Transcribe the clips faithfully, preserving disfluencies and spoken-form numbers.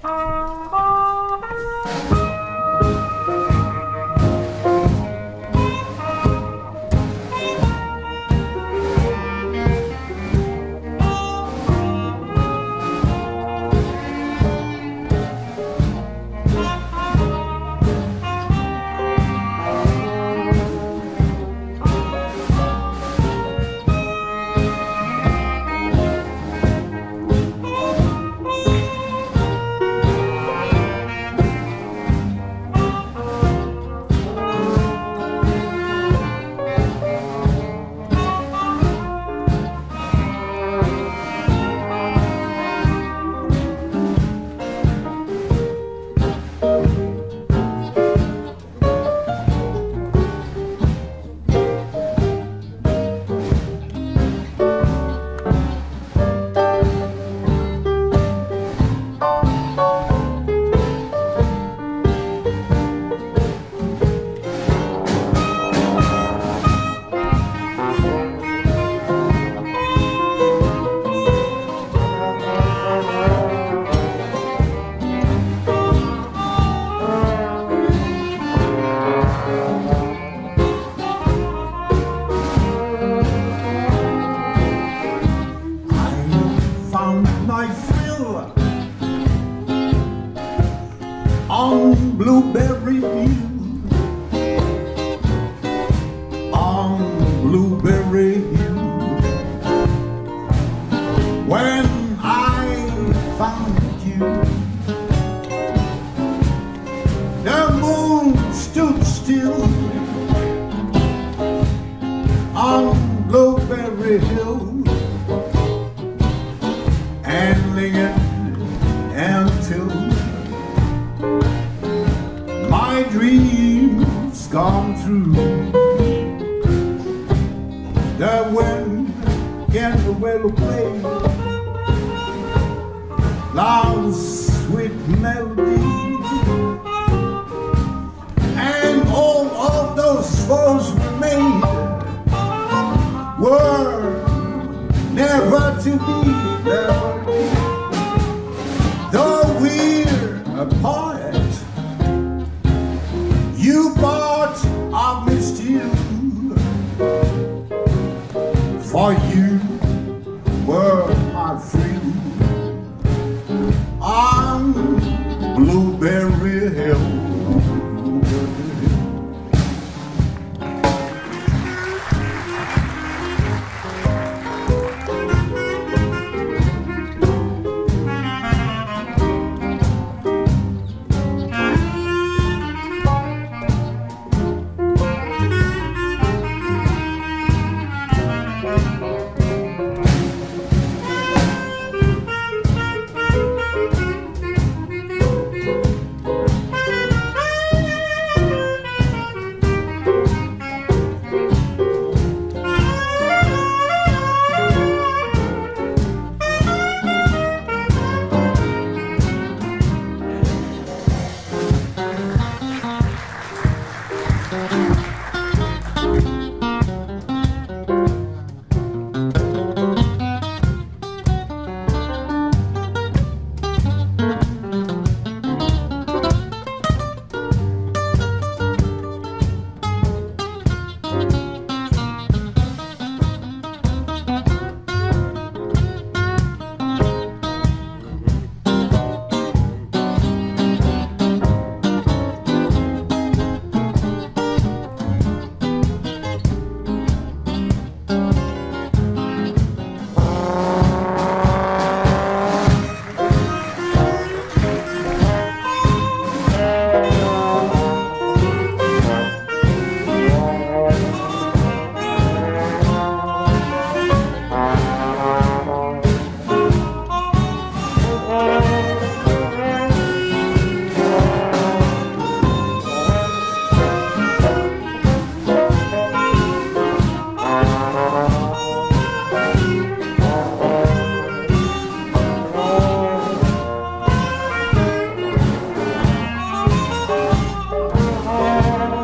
On Blueberry Hill, on Blueberry Hill, when I found you, the moon stood still on Blueberry Hill and lingered until my dreams come true. The wind and the willow play love's sweet melody, and all of those vows we made were never to be, never to be. Though we're apart, you bought I missed you, for you were my friend on Blueberry Hill.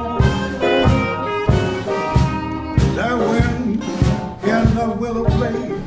The wind and the willow play